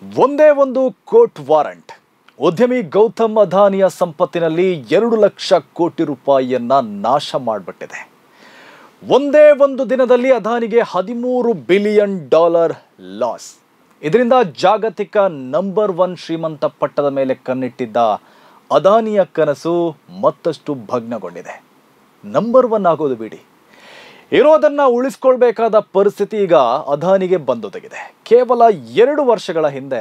ಒಂದೇ ಒಂದು court warrant ಉದ್ಯಮಿ ಗೌತಮ್ ಅದಾನಿಯ ಸಂಪತ್ತಿನಲ್ಲಿ 2 ಲಕ್ಷ ಕೋಟಿ ರೂಪಾಯಿಯನ್ನ ನಾಶ ಮಾಡಿಬಿಟ್ಟಿದೆ. ಒಂದೇ ಒಂದು ದಿನದಲ್ಲಿ ಅದಾನಿಗೆ $13 ಬಿಲಿಯನ್ ಲಾಸ್. ಇದರಿಂದ ಜಾಗತಿಕ ನಂಬರ್ 1 ಶ್ರೀಮಂತ ಪಟ್ಟದ ಮೇಲೆ ಕಣ್ಣಿಟ್ಟಿದ್ದ ಅದಾನಿಯ ಕನಸು ಮತ್ತಷ್ಟು ಭಗ್ನಗೊಂಡಿದೆ. ನಂಬರ್ 1 ಆಗೋದು ಬಿಡಿ, ಇರೋದನ್ನ ಉಳಿಸ್ಕೊಳ್ಬೇಕಾದ ಪರಿಸ್ಥಿತಿ ಈಗ ಅದಾನಿಗೆ ಬಂದೊದಗಿದೆ. ಕೇವಲ 2 ವರ್ಷಗಳ ಹಿಂದೆ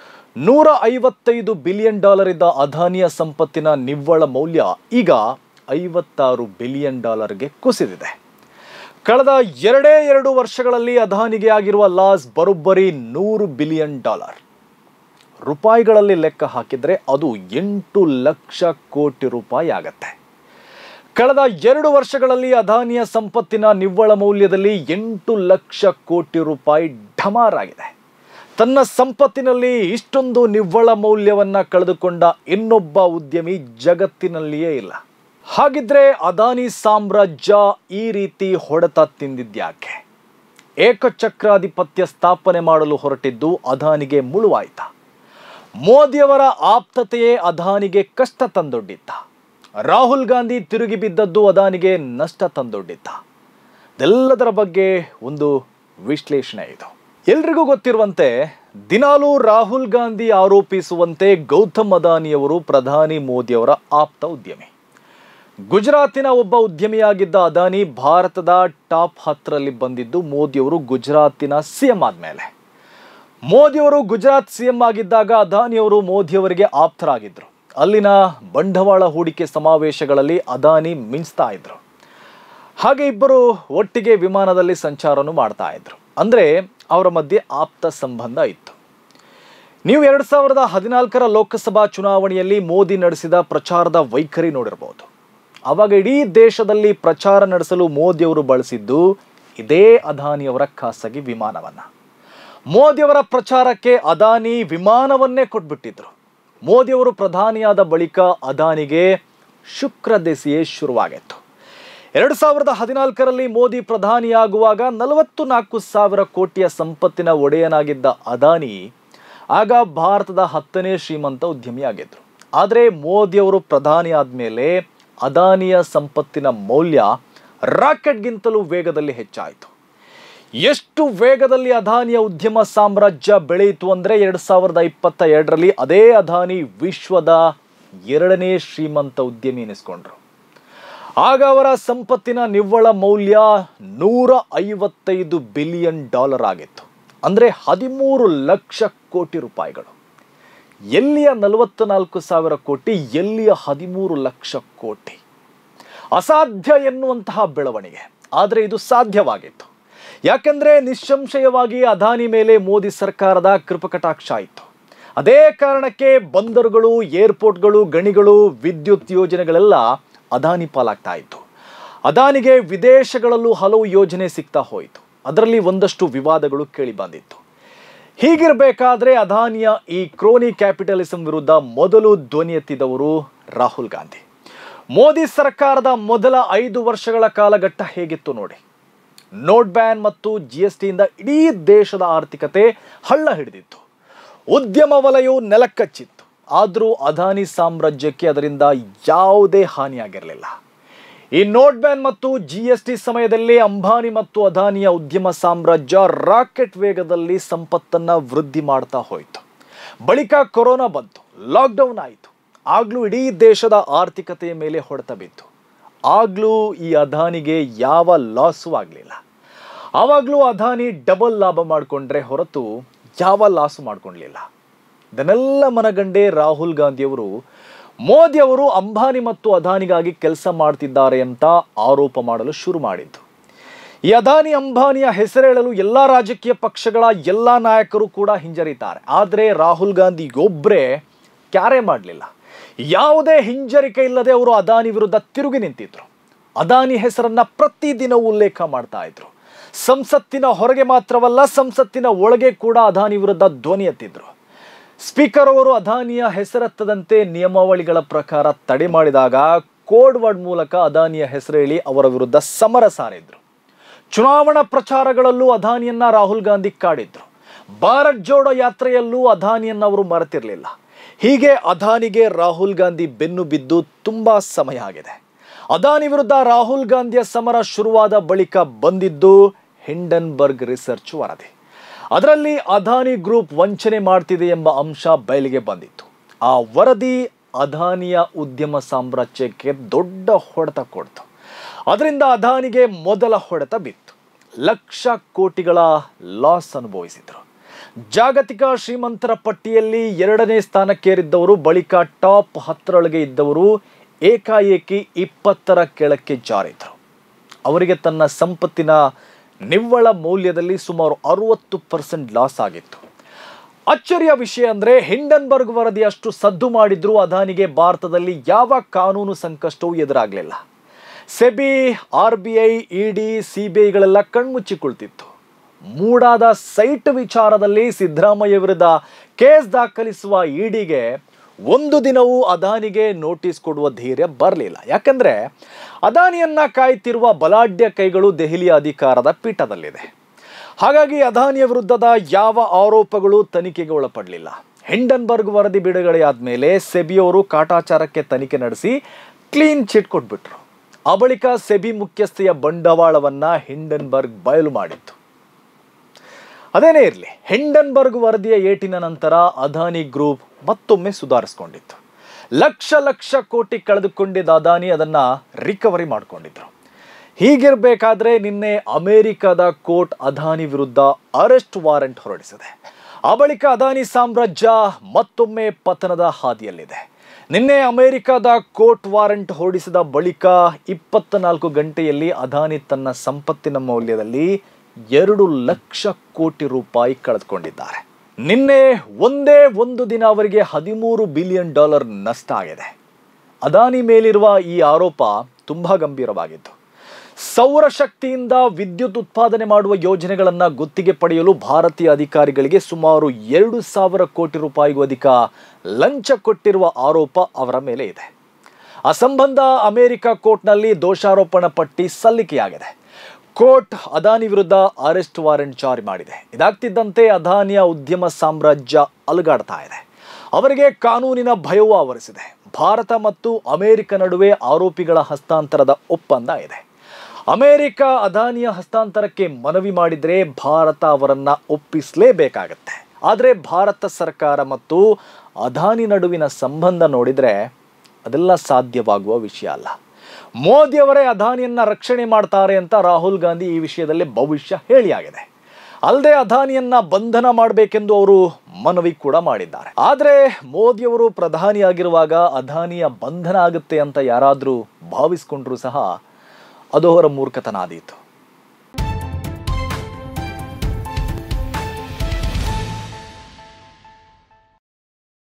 $155 ಬಿಲಿಯನ್ ಇದ್ದ ಅದಾನಿಯ ಸಂಪತ್ತಿನ ನಿವ್ವಳ ಮೌಲ್ಯ ಈಗ $56 ಬಿಲಿಯನ್ ಗೆ ಕುಸಿದಿದೆ. ಕಳೆದ 2 ವರ್ಷಗಳಲ್ಲಿ ಅದಾನಿಗೆ ಆಗಿರುವ ಲಾಸ್ ಬರೋಬ್ಬರಿ $100 ಬಿಲಿಯನ್. ರೂಪಾಯಿಗಳಲ್ಲಿ ಲೆಕ್ಕ ಹಾಕಿದ್ರೆ ಅದು 8 ಲಕ್ಷ ಕೋಟಿ ರೂಪಾಯಿ ಆಗತ್ತೆ. ಕಳೆದ 2 ವರ್ಷಗಳಲ್ಲಿ ಅದಾನಿಯ ಸಂಪತ್ತಿನ ನಿವ್ವಳ ಮೌಲ್ಯದಲ್ಲಿ 8 ಲಕ್ಷ ಕೋಟಿ ರೂಪಾಯಿ ಢಮಾರಾಗಿದೆ. ತನ್ನ ಸಂಪತ್ತಿನಲ್ಲಿ ಇಷ್ಟೊಂದು ನಿವ್ವಳ ಮೌಲ್ಯವನ್ನ ಕಳೆದುಕೊಂಡ ಇನ್ನೊಬ್ಬ ಉದ್ಯಮಿ ಜಗತ್ತಿನಲ್ಲಿಯೇ ಇಲ್ಲ. ಹಾಗಿದ್ರೆ ಅದಾನಿ ಸಾಮ್ರಾಜ್ಯ ಈ ರೀತಿ ಹೊಡೆತ ತಿಂದಿದ್ಯಾಕೆ? ಏಕಚಕ್ರಾಧಿಪತ್ಯ ಸ್ಥಾಪನೆ ಮಾಡಲು ಹೊರಟಿದ್ದು ಅದಾನಿಗೆ ಮುಳುವಾಯ್ತಾ? ಮೋದಿಯವರ ಆಪ್ತತೆಯೇ ಅದಾನಿಗೆ ಕಷ್ಟ ತಂದೊಡ್ಡಿದ್ದ? ರಾಹುಲ್ ಗಾಂಧಿ ತಿರುಗಿ ಬಿದ್ದದ್ದು ಅದಾನಿಗೆ ನಷ್ಟ ತಂದೊಡ್ಡಿದ್ದ? ಇದೆಲ್ಲದರ ಬಗ್ಗೆ ಒಂದು ವಿಶ್ಲೇಷಣೆ ಇದು. ಎಲ್ರಿಗೂ ಗೊತ್ತಿರುವಂತೆ ದಿನಾಲೂ ರಾಹುಲ್ ಗಾಂಧಿ ಆರೋಪಿಸುವಂತೆ ಗೌತಮ್ ಅದಾನಿಯವರು ಪ್ರಧಾನಿ ಮೋದಿಯವರ ಆಪ್ತ ಉದ್ಯಮಿ. ಗುಜರಾತಿನ ಒಬ್ಬ ಉದ್ಯಮಿಯಾಗಿದ್ದ ಅದಾನಿ ಭಾರತದ ಟಾಪ್ 10ರಲ್ಲಿ ಬಂದಿದ್ದು ಮೋದಿಯವರು ಗುಜರಾತಿನ ಸಿಎಂ ಆದ್ಮೇಲೆ. ಮೋದಿಯವರು ಗುಜರಾತ್ ಸಿಎಂ ಆಗಿದ್ದಾಗ ಅದಾನಿಯವರು ಮೋದಿಯವರಿಗೆ ಆಪ್ತರಾಗಿದ್ರು. ಅಲ್ಲಿನ ಬಂಡವಾಳ ಹೂಡಿಕೆ ಸಮಾವೇಶಗಳಲ್ಲಿ ಅದಾನಿ ಮಿಂಚ್ತಾ ಇದ್ರು. ಹಾಗೆ ಇಬ್ಬರು ಒಟ್ಟಿಗೆ ವಿಮಾನದಲ್ಲಿ ಸಂಚಾರನೂ ಮಾಡ್ತಾ ಇದ್ರು. ಅಂದ್ರೆ ಅವರ ಮಧ್ಯೆ ಆಪ್ತ ಸಂಬಂಧ ಇತ್ತು. ನೀವು 2014ರ ಲೋಕಸಭಾ ಚುನಾವಣೆಯಲ್ಲಿ ಮೋದಿ ನಡೆಸಿದ ಪ್ರಚಾರದ ವೈಖರಿ ನೋಡಿರಬಹುದು. ಅವಾಗ ಇಡೀ ದೇಶದಲ್ಲಿ ಪ್ರಚಾರ ನಡೆಸಲು ಮೋದಿಯವರು ಬಳಸಿದ್ದು ಇದೇ ಅದಾನಿಯವರ ಖಾಸಗಿ ವಿಮಾನವನ್ನ. ಮೋದಿಯವರ ಪ್ರಚಾರಕ್ಕೆ ಅದಾನಿ ವಿಮಾನವನ್ನೇ ಕೊಟ್ಬಿಟ್ಟಿದ್ರು. ಮೋದಿಯವರು ಪ್ರಧಾನಿಯಾದ ಬಳಿಕ ಅದಾನಿಗೆ ಶುಕ್ರ ದೆಸೆಯೇ ಶುರುವಾಗಿತ್ತು. 2014ರಲ್ಲಿ ಮೋದಿ ಪ್ರಧಾನಿಯಾಗುವಾಗ 44,000 ಕೋಟಿಯ ಸಂಪತ್ತಿನ ಒಡೆಯನಾಗಿದ್ದ ಅದಾನಿ ಆಗ ಭಾರತದ 10ನೇ ಶ್ರೀಮಂತ ಉದ್ಯಮಿಯಾಗಿದ್ರು. ಆದರೆ ಮೋದಿಯವರು ಪ್ರಧಾನಿ ಆದ್ಮೇಲೆ ಅದಾನಿಯ ಸಂಪತ್ತಿನ ಮೌಲ್ಯ ರಾಕೆಟ್ಗಿಂತಲೂ ವೇಗದಲ್ಲಿ ಹೆಚ್ಚಾಯಿತು. ಎಷ್ಟು ವೇಗದಲ್ಲಿ ಅದಾನಿಯ ಉದ್ಯಮ ಸಾಮ್ರಾಜ್ಯ ಬೆಳೆಯಿತು ಅಂದ್ರೆ 2022ರಲ್ಲಿ ಅದೇ ಅದಾನಿ ವಿಶ್ವದ 2ನೇ ಶ್ರೀಮಂತ ಉದ್ಯಮಿ ಎನಿಸ್ಕೊಂಡ್ರು. ಆಗ ಅವರ ಸಂಪತ್ತಿನ ನಿವ್ವಳ ಮೌಲ್ಯ $155 ಬಿಲಿಯನ್ ಆಗಿತ್ತು. ಅಂದ್ರೆ 13 ಲಕ್ಷ ಕೋಟಿ ರೂಪಾಯಿಗಳು. ಎಲ್ಲಿಯ 44,000 ಕೋಟಿ, ಎಲ್ಲಿಯ 13 ಲಕ್ಷ ಕೋಟಿ? ಅಸಾಧ್ಯ ಎನ್ನುವಂತಹ ಬೆಳವಣಿಗೆ, ಆದರೆ ಇದು ಸಾಧ್ಯವಾಗಿತ್ತು. ಯಾಕಂದ್ರೆ ನಿಸ್ಸಂಶಯವಾಗಿ ಅದಾನಿ ಮೇಲೆ ಮೋದಿ ಸರ್ಕಾರದ ಕೃಪಕಟಾಕ್ಷ ಇತ್ತು. ಅದೇ ಕಾರಣಕ್ಕೆ ಬಂದರುಗಳು, ಏರ್ಪೋರ್ಟ್ಗಳು, ಗಣಿಗಳು, ವಿದ್ಯುತ್ ಯೋಜನೆಗಳೆಲ್ಲ ಅದಾನಿ ಪಾಲಾಗ್ತಾ ಇತ್ತು. ಅದಾನಿಗೆ ವಿದೇಶಗಳಲ್ಲೂ ಹಲವು ಯೋಜನೆ ಸಿಗ್ತಾ ಹೋಯಿತು. ಅದರಲ್ಲಿ ಒಂದಷ್ಟು ವಿವಾದಗಳು ಕೇಳಿ ಬಂದಿತ್ತು. ಹೀಗಿರಬೇಕಾದ್ರೆ ಅದಾನಿಯ ಈ ಕ್ರೋನಿ ಕ್ಯಾಪಿಟಲಿಸಂ ವಿರುದ್ಧ ಮೊದಲು ಧ್ವನಿ ಎತ್ತಿದವರು ರಾಹುಲ್ ಗಾಂಧಿ. ಮೋದಿ ಸರ್ಕಾರದ ಮೊದಲ 5 ವರ್ಷಗಳ ಕಾಲಘಟ್ಟ ಹೇಗಿತ್ತು ನೋಡಿ. ನೋಟ್ ಬ್ಯಾನ್ ಮತ್ತು GSTಯಿಂದ ಇಡೀ ದೇಶದ ಆರ್ಥಿಕತೆ ಹಳ್ಳ ಹಿಡಿದಿತ್ತು. ಉದ್ಯಮ ವಲಯವು ನೆಲಕ್ಕಚ್ಚಿತ್ತು. ಆದರೂ ಅದಾನಿ ಸಾಮ್ರಾಜ್ಯಕ್ಕೆ ಅದರಿಂದ ಯಾವುದೇ ಹಾನಿಯಾಗಿರಲಿಲ್ಲ. ಈ ನೋಟ್ ಬ್ಯಾನ್ ಮತ್ತು GST ಸಮಯದಲ್ಲಿ ಅಂಬಾನಿ ಮತ್ತು ಅದಾನಿಯ ಉದ್ಯಮ ಸಾಮ್ರಾಜ್ಯ ರಾಕೆಟ್ ವೇಗದಲ್ಲಿ ಸಂಪತ್ತನ್ನ ವೃದ್ಧಿ ಮಾಡ್ತಾ ಹೋಯಿತು. ಬಳಿಕ ಕೊರೋನಾ ಬಂತು, ಲಾಕ್ಡೌನ್ ಆಯಿತು. ಆಗ್ಲೂ ಇಡೀ ದೇಶದ ಆರ್ಥಿಕತೆಯ ಮೇಲೆ ಹೊಡೆತ ಬಿತ್ತು. ಆಗ್ಲೂ ಈ ಅದಾನಿಗೆ ಯಾವ ಲಾಸು ಆಗಲಿಲ್ಲ. ಆವಾಗಲೂ ಅದಾನಿ ಡಬಲ್ ಲಾಭ ಮಾಡಿಕೊಂಡ್ರೆ ಹೊರತು ಯಾವ ಲಾಸು ಮಾಡ್ಕೊಳ್ಲಿಲ್ಲ. ಇದನ್ನೆಲ್ಲ ಮನಗಂಡೇ ರಾಹುಲ್ ಗಾಂಧಿಯವರು ಮೋದಿಯವರು ಅಂಬಾನಿ ಮತ್ತು ಅದಾನಿಗಾಗಿ ಕೆಲಸ ಮಾಡ್ತಿದ್ದಾರೆ ಅಂತ ಆರೋಪ ಮಾಡಲು ಶುರು ಮಾಡಿದ್ದು. ಈ ಅದಾನಿ ಅಂಬಾನಿಯ ಹೆಸರೇಳಲು ಎಲ್ಲಾ ರಾಜಕೀಯ ಪಕ್ಷಗಳ ಎಲ್ಲಾ ನಾಯಕರು ಕೂಡ ಹಿಂಜರಿತಾರೆ. ಆದರೆ ರಾಹುಲ್ ಗಾಂಧಿ ಒಬ್ಬರೇ ಕ್ಯಾರೆ ಮಾಡಲಿಲ್ಲ. ಯಾವುದೇ ಹಿಂಜರಿಕೆ ಇಲ್ಲದೆ ಅವರು ಅದಾನಿ ವಿರುದ್ಧ ತಿರುಗಿ ನಿಂತಿದ್ರು. ಅದಾನಿ ಹೆಸರನ್ನ ಪ್ರತಿದಿನ ಉಲ್ಲೇಖ ಮಾಡ್ತಾ ಇದ್ರು. ಸಂಸತ್ತಿನ ಹೊರಗೆ ಮಾತ್ರವಲ್ಲ, ಸಂಸತ್ತಿನ ಒಳಗೆ ಕೂಡ ಅದಾನಿ ವಿರುದ್ಧ ಧ್ವನಿ ಎತ್ತಿದ್ರು. ಸ್ಪೀಕರ್ ಅವರು ಅದಾನಿಯ ಹೆಸರೆತ್ತದಂತೆ ನಿಯಮಾವಳಿಗಳ ಪ್ರಕಾರ ತಡೆ ಮಾಡಿದಾಗ ಕೋಡ್ ವರ್ಡ್ ಮೂಲಕ ಅದಾನಿಯ ಹೆಸರು ಹೇಳಿ ಅವರ ವಿರುದ್ಧ ಸಮರ ಸಾರಿದ್ರು. ಚುನಾವಣಾ ಪ್ರಚಾರಗಳಲ್ಲೂ ಅದಾನಿಯನ್ನ ರಾಹುಲ್ ಗಾಂಧಿ ಕಾಡಿದ್ರು. ಭಾರತ್ ಜೋಡೋ ಯಾತ್ರೆಯಲ್ಲೂ ಅದಾನಿಯನ್ನವರು ಮರೆತಿರಲಿಲ್ಲ. ಹೀಗೆ ಅದಾನಿಗೆ ರಾಹುಲ್ ಗಾಂಧಿ ಬೆನ್ನು ಬಿದ್ದು ತುಂಬಾ ಸಮಯ ಆಗಿದೆ. ಅದಾನಿ ವಿರುದ್ಧ ರಾಹುಲ್ ಗಾಂಧಿಯ ಸಮರ ಶುರುವಾದ ಬಳಿಕ ಬಂದಿದ್ದು ಹಿಂಡನ್ಬರ್ಗ್ ರಿಸರ್ಚ್ ವರದಿ. ಅದರಲ್ಲಿ ಅದಾನಿ ಗ್ರೂಪ್ ವಂಚನೆ ಮಾಡ್ತಿದೆ ಎಂಬ ಅಂಶ ಬಯಲಿಗೆ ಬಂದಿತ್ತು. ಆ ವರದಿ ಅದಾನಿಯ ಉದ್ಯಮ ಸಾಮ್ರಾಜ್ಯಕ್ಕೆ ದೊಡ್ಡ ಹೊಡೆತ ಕೊಡ್ತು. ಅದರಿಂದ ಅದಾನಿಗೆ ಮೊದಲ ಹೊಡೆತ ಬಿತ್ತು. ಲಕ್ಷ ಕೋಟಿಗಳ ಲಾಸ್ ಅನುಭವಿಸಿದ್ರು. ಜಾಗತಿಕ ಶ್ರೀಮಂತರ ಪಟ್ಟಿಯಲ್ಲಿ 2ನೇ ಸ್ಥಾನಕ್ಕೇರಿದ್ದವರು ಬಳಿಕ ಟಾಪ್ 10ರೊಳಗೆ ಇದ್ದವರು ಏಕಾಏಕಿ 20ರ ಕೆಳಕ್ಕೆ ಜಾರಿದ್ರು. ಅವರಿಗೆ ತನ್ನ ಸಂಪತ್ತಿನ ನಿವ್ವಳ ಮೌಲ್ಯದಲ್ಲಿ ಸುಮಾರು 60% ಲಾಸ್ ಆಗಿತ್ತು. ಅಚ್ಚರಿಯ ವಿಷಯ ಅಂದರೆ ಹಿಂಡನ್ಬರ್ಗ್ ವರದಿ ಅಷ್ಟು ಸದ್ದು ಮಾಡಿದ್ರೂ ಅದಾನಿಗೆ ಭಾರತದಲ್ಲಿ ಯಾವ ಕಾನೂನು ಸಂಕಷ್ಟವೂ ಎದುರಾಗಲಿಲ್ಲ. ಸೆಬಿ, RBI, ED, CBIಗಳೆಲ್ಲ ಕಣ್ಮುಚ್ಚಿ ಕುಳಿತಿತ್ತು. ಮೂಡಾದ ಸೈಟ್ ವಿಚಾರದಲ್ಲಿ ಸಿದ್ದರಾಮಯ್ಯ ವಿರುದ್ಧ ಕೇಸ್ ದಾಖಲಿಸುವ EDಗೆ ಒಂದು ದಿನವೂ ಅದಾನಿಗೆ ನೋಟಿಸ್ ಕೊಡುವ ಧೈರ್ಯ ಬರಲಿಲ್ಲ. ಯಾಕಂದ್ರೆ ಅದಾನಿಯನ್ನ ಕಾಯ್ತಿರುವ ಬಲಾಢ್ಯ ಕೈಗಳು ದೆಹಲಿಯ ಅಧಿಕಾರದ ಪೀಠದಲ್ಲಿದೆ. ಹಾಗಾಗಿ ಅದಾನಿಯ ವಿರುದ್ಧದ ಯಾವ ಆರೋಪಗಳು ತನಿಖೆಗೆ ಒಳಪಡಲಿಲ್ಲ. ಹಿಂಡನ್ಬರ್ಗ್ ವರದಿ ಬಿಡುಗಡೆಯಾದ ಮೇಲೆ ಸೆಬಿಯವರು ಕಾಟಾಚಾರಕ್ಕೆ ತನಿಖೆ ನಡೆಸಿ ಕ್ಲೀನ್ ಚಿಟ್ ಕೊಟ್ಬಿಟ್ರು. ಆ ಬಳಿಕ ಸೆಬಿ ಮುಖ್ಯಸ್ಥೆಯ ಬಂಡವಾಳವನ್ನ ಹಿಂಡನ್ಬರ್ಗ್ ಬಯಲು ಮಾಡಿತ್ತು. ಅದೇನೇ ಇರಲಿ, ಹಿಂಡನ್ಬರ್ಗ್ ವರದಿಯ ಏಟಿನ ನಂತರ ಅದಾನಿ ಗ್ರೂಪ್ ಮತ್ತೊಮ್ಮೆ ಸುಧಾರಿಸಿಕೊಂಡಿತ್ತು. ಲಕ್ಷ ಕೋಟಿ ಕಳೆದುಕೊಂಡಿದ್ದ ಅದಾನಿ ಅದನ್ನ ರಿಕವರಿ ಮಾಡಿಕೊಂಡಿದ್ರು. ಹೀಗಿರಬೇಕಾದ್ರೆ ನಿನ್ನೆ ಅಮೆರಿಕದ ಕೋರ್ಟ್ ಅದಾನಿ ವಿರುದ್ಧ ಅರೆಸ್ಟ್ ವಾರೆಂಟ್ ಹೊರಡಿಸಿದೆ. ಆ ಬಳಿಕ ಅದಾನಿ ಸಾಮ್ರಾಜ್ಯ ಮತ್ತೊಮ್ಮೆ ಪತನದ ಹಾದಿಯಲ್ಲಿದೆ. ನಿನ್ನೆ ಅಮೆರಿಕದ ಕೋರ್ಟ್ ವಾರೆಂಟ್ ಹೊರಡಿಸಿದ ಬಳಿಕ 24 ಗಂಟೆಯಲ್ಲಿ ಅದಾನಿ ತನ್ನ ಸಂಪತ್ತಿನ ಮೌಲ್ಯದಲ್ಲಿ 2 ಲಕ್ಷ ಕೋಟಿ ರೂಪಾಯಿ ಕಳೆದುಕೊಂಡಿದ್ದಾರೆ. ನಿನ್ನೆ ಒಂದೇ ಒಂದು ದಿನ ಅವರಿಗೆ $13 ಬಿಲಿಯನ್ ನಷ್ಟ ಆಗಿದೆ. ಅದಾನಿ ಮೇಲಿರುವ ಈ ಆರೋಪ ತುಂಬಾ ಗಂಭೀರವಾಗಿತ್ತು. ಸೌರಶಕ್ತಿಯಿಂದ ವಿದ್ಯುತ್ ಉತ್ಪಾದನೆ ಮಾಡುವ ಯೋಜನೆಗಳನ್ನು ಗುತ್ತಿಗೆ ಪಡೆಯಲು ಭಾರತೀಯ ಅಧಿಕಾರಿಗಳಿಗೆ ಸುಮಾರು 2,000 ಕೋಟಿ ರೂಪಾಯಿಗೂ ಅಧಿಕ ಲಂಚ ಕೊಟ್ಟಿರುವ ಆರೋಪ ಅವರ ಮೇಲೆ ಇದೆ. ಆ ಸಂಬಂಧ ಅಮೆರಿಕ ಕೋರ್ಟ್ನಲ್ಲಿ ದೋಷಾರೋಪಣಾ ಪಟ್ಟಿ ಸಲ್ಲಿಕೆಯಾಗಿದೆ. ಕೋರ್ಟ್ ಅದಾನಿ ವಿರುದ್ಧ ಅರೆಸ್ಟ್ ವಾರೆಂಟ್ ಜಾರಿ ಮಾಡಿದೆ. ಇದಾಗ್ತಿದ್ದಂತೆ ಅದಾನಿಯ ಉದ್ಯಮ ಸಾಮ್ರಾಜ್ಯ ಅಲುಗಾಡ್ತಾ ಇದೆ. ಅವರಿಗೆ ಕಾನೂನಿನ ಭಯವೂ ಆವರಿಸಿದೆ. ಭಾರತ ಮತ್ತು ಅಮೆರಿಕ ನಡುವೆ ಆರೋಪಿಗಳ ಹಸ್ತಾಂತರದ ಒಪ್ಪಂದ ಇದೆ. ಅಮೆರಿಕ ಅದಾನಿಯ ಹಸ್ತಾಂತರಕ್ಕೆ ಮನವಿ ಮಾಡಿದರೆ ಭಾರತ ಅವರನ್ನ ಒಪ್ಪಿಸಲೇಬೇಕಾಗತ್ತೆ. ಆದರೆ ಭಾರತ ಸರ್ಕಾರ ಮತ್ತು ಅದಾನಿ ನಡುವಿನ ಸಂಬಂಧ ನೋಡಿದರೆ ಅದೆಲ್ಲ ಸಾಧ್ಯವಾಗುವ ವಿಷಯ ಅಲ್ಲ. ಮೋದಿಯವರೇ ಅದಾನಿಯನ್ನ ರಕ್ಷಣೆ ಮಾಡ್ತಾರೆ ಅಂತ ರಾಹುಲ್ ಗಾಂಧಿ ಈ ವಿಷಯದಲ್ಲಿ ಭವಿಷ್ಯ ಹೇಳಿಯಾಗಿದೆ. ಅಲ್ಲದೆ ಅದಾನಿಯನ್ನ ಬಂಧನ ಮಾಡಬೇಕೆಂದು ಅವರು ಮನವಿ ಕೂಡ ಮಾಡಿದ್ದಾರೆ. ಆದರೆ ಮೋದಿಯವರು ಪ್ರಧಾನಿಯಾಗಿರುವಾಗ ಅದಾನಿಯ ಬಂಧನ ಆಗುತ್ತೆ ಅಂತ ಯಾರಾದರೂ ಭಾವಿಸ್ಕೊಂಡ್ರೂ ಸಹ ಅದು ಅವರ ಮೂರ್ಖತನ ಆದೀತು.